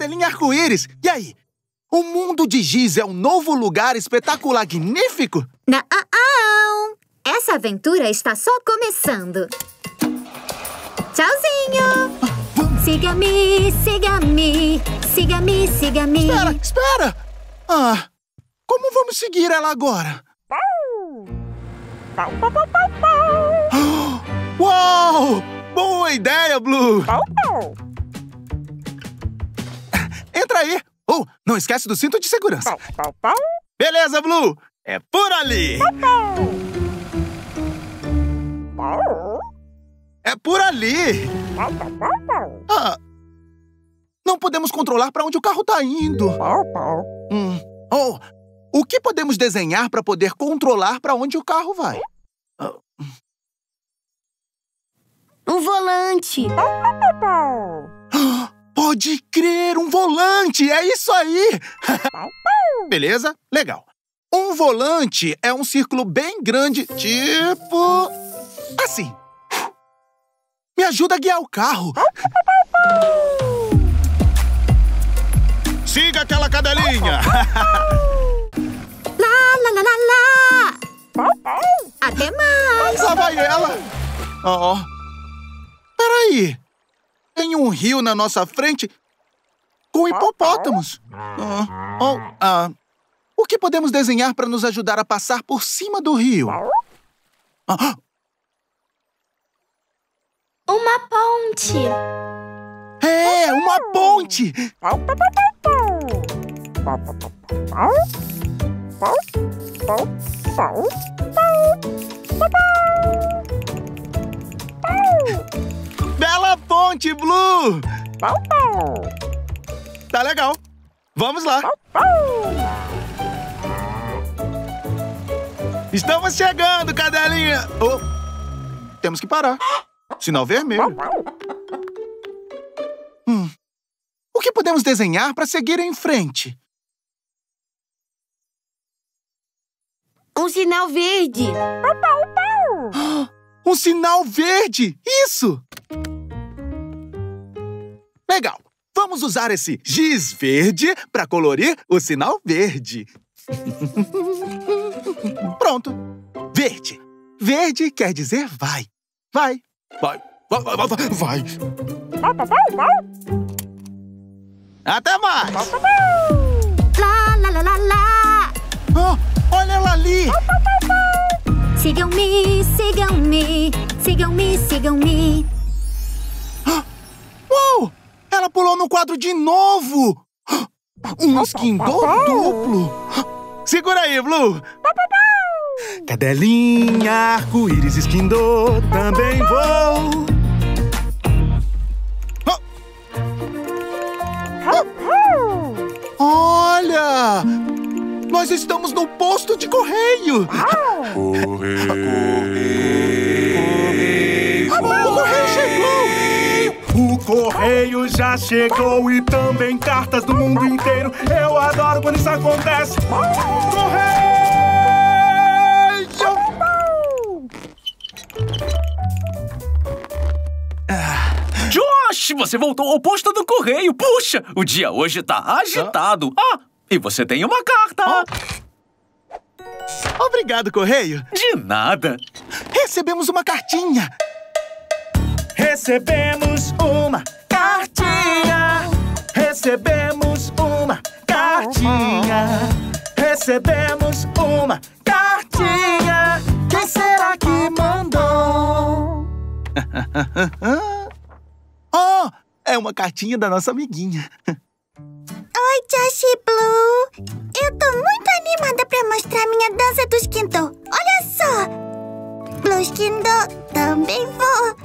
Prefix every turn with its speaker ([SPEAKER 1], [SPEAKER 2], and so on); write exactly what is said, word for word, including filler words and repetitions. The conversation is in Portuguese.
[SPEAKER 1] cadelinha arco-íris. E aí? O mundo de Giz é um novo lugar espetacular, magnífico?
[SPEAKER 2] Não, essa aventura está só começando. Tchauzinho! Siga-me, siga-me, siga-me, siga-me.
[SPEAKER 1] Espera, espera! Ah, como vamos seguir ela agora? Uau! Boa ideia, Blue! Entra aí! Oh, não esquece do cinto de segurança. Beleza, Blue! É por ali! É por ali! Ah, não podemos controlar para onde o carro está indo. Hum. Oh, o que podemos desenhar para poder controlar para onde o carro vai?
[SPEAKER 3] Um volante.
[SPEAKER 1] Pode crer, um volante! É isso aí! Beleza? Legal. Um volante é um círculo bem grande, tipo... assim. Me ajuda a guiar o carro. Siga aquela cadelinha.
[SPEAKER 2] Lá, lá, lá, lá, lá. Até mais.
[SPEAKER 1] Lá vai ela. Oh, peraí. Tem um rio na nossa frente com hipopótamos. Oh, oh, ah, o que podemos desenhar para nos ajudar a passar por cima do rio? Ah,
[SPEAKER 3] uma ponte.
[SPEAKER 1] É, uma ponte. Bela ponte, Blue! Tá legal. Vamos lá. Estamos chegando, cadelinha. Oh, temos que parar. Sinal vermelho. Hum. O que podemos desenhar para seguir em frente?
[SPEAKER 3] Um sinal verde.
[SPEAKER 1] Um sinal verde! Isso! Legal. Vamos usar esse giz verde para colorir o sinal verde. Pronto. Verde. Verde quer dizer vai. Vai. Vai. Vai, vai, vai, vai. Até mais!
[SPEAKER 2] Lá, lá, lá, lá, lá.
[SPEAKER 1] Oh, olha ela ali!
[SPEAKER 2] Sigam-me, sigam-me, sigam-me, sigam-me.
[SPEAKER 1] Uou! Ela pulou no quadro de novo! Um esquindô duplo! Segura aí, Blue! Cadelinha, arco-íris, esquindô, também vou! Olha! Nós estamos no posto de correio! Correio! O correio chegou! O correio já chegou e também cartas do mundo inteiro. Eu adoro quando isso acontece! Correio!
[SPEAKER 4] Josh, você voltou ao posto do correio. Puxa, o dia hoje tá agitado. Ah, e você tem uma carta.
[SPEAKER 1] Oh. Obrigado, correio.
[SPEAKER 4] De nada.
[SPEAKER 1] Recebemos uma cartinha. Recebemos uma cartinha. Recebemos uma cartinha. Recebemos uma cartinha. Quem será que mandou? Oh, é uma cartinha da nossa amiguinha.
[SPEAKER 3] Oi, Josh e Blue. Eu tô muito animada pra mostrar minha dança do esquindô. Olha só. Blue esquindô, também vou.